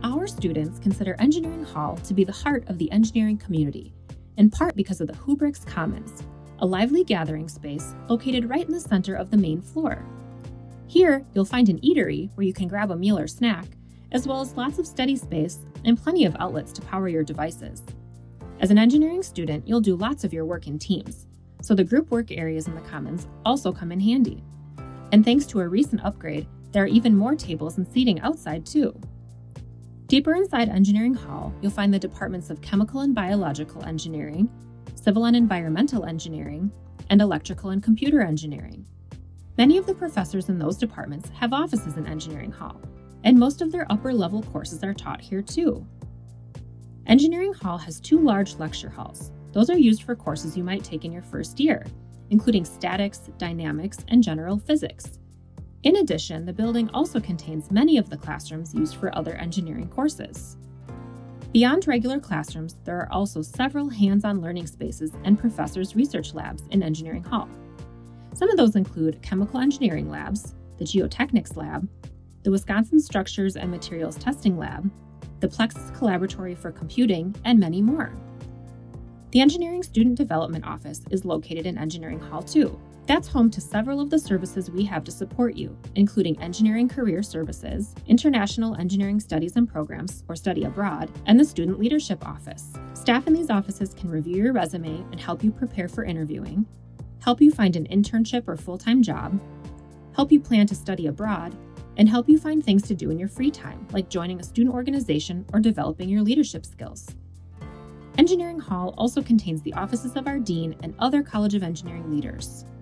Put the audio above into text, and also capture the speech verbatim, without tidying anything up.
Our students consider Engineering Hall to be the heart of the engineering community, in part because of the Hubrix Commons, a lively gathering space located right in the center of the main floor. Here, you'll find an eatery where you can grab a meal or snack, as well as lots of study space and plenty of outlets to power your devices. As an engineering student, you'll do lots of your work in teams, so the group work areas in the Commons also come in handy. And thanks to a recent upgrade, there are even more tables and seating outside too. Deeper inside Engineering Hall, you'll find the departments of Chemical and Biological Engineering, Civil and Environmental Engineering, and Electrical and Computer Engineering. Many of the professors in those departments have offices in Engineering Hall, and most of their upper-level courses are taught here too. Engineering Hall has two large lecture halls. Those are used for courses you might take in your first year, including statics, dynamics, and general physics. In addition, the building also contains many of the classrooms used for other engineering courses. Beyond regular classrooms, there are also several hands-on learning spaces and professors' research labs in Engineering Hall. Some of those include chemical engineering labs, the geotechnics lab, the Wisconsin Structures and Materials Testing Lab, the Plexus Collaboratory for Computing, and many more. The Engineering Student Development Office is located in Engineering Hall too. That's home to several of the services we have to support you, including Engineering Career Services, International Engineering Studies and Programs, or Study Abroad, and the Student Leadership Office. Staff in these offices can review your resume and help you prepare for interviewing, help you find an internship or full-time job, help you plan to study abroad, and help you find things to do in your free time, like joining a student organization or developing your leadership skills. Engineering Hall also contains the offices of our dean and other College of Engineering leaders.